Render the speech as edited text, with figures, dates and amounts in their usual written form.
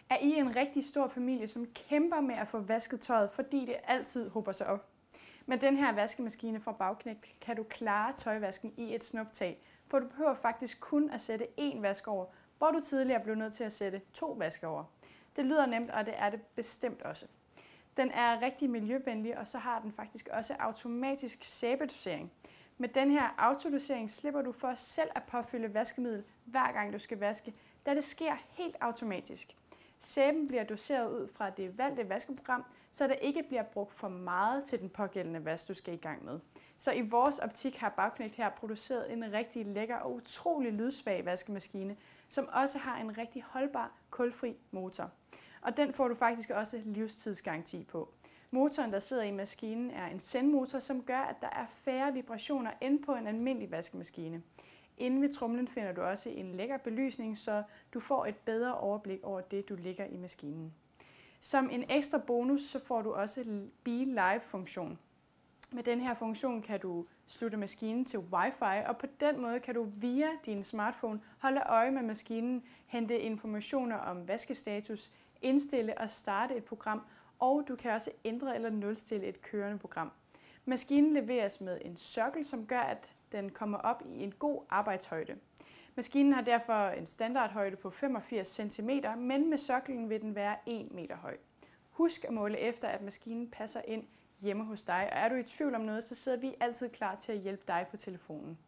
Er I en rigtig stor familie, som kæmper med at få vasket tøjet, fordi det altid hober sig op? Med den her vaskemaskine fra Bauknecht kan du klare tøjvasken i et snuptag, for du behøver faktisk kun at sætte én vask over, hvor du tidligere blev nødt til at sætte 2 vask over. Det lyder nemt, og det er det bestemt også. Den er rigtig miljøvenlig, og så har den faktisk også automatisk sæbedosering. Med den her autodosering slipper du for selv at påfylde vaskemiddel, hver gang du skal vaske, da det sker helt automatisk. Sæben bliver doseret ud fra det valgte vaskeprogram, så der ikke bliver brugt for meget til den pågældende vask, du skal i gang med. Så i vores optik har Bauknecht her produceret en rigtig lækker og utrolig lydsvag vaskemaskine, som også har en rigtig holdbar, kulfri motor. Og den får du faktisk også livstidsgaranti på. Motoren, der sidder i maskinen, er en Zen-motor, som gør, at der er færre vibrationer end på en almindelig vaskemaskine. Inde ved tromlen finder du også en lækker belysning, så du får et bedre overblik over det, du lægger i maskinen. Som en ekstra bonus, så får du også Be Live-funktion. Med den her funktion kan du slutte maskinen til Wi-Fi, og på den måde kan du via din smartphone holde øje med maskinen, hente informationer om vaskestatus, indstille og starte et program, og du kan også ændre eller nulstille et kørende program. Maskinen leveres med en sokkel, som gør, at den kommer op i en god arbejdshøjde. Maskinen har derfor en standardhøjde på 85 cm, men med soklen vil den være 1 meter høj. Husk at måle efter, at maskinen passer ind hjemme hos dig, og er du i tvivl om noget, så sidder vi altid klar til at hjælpe dig på telefonen.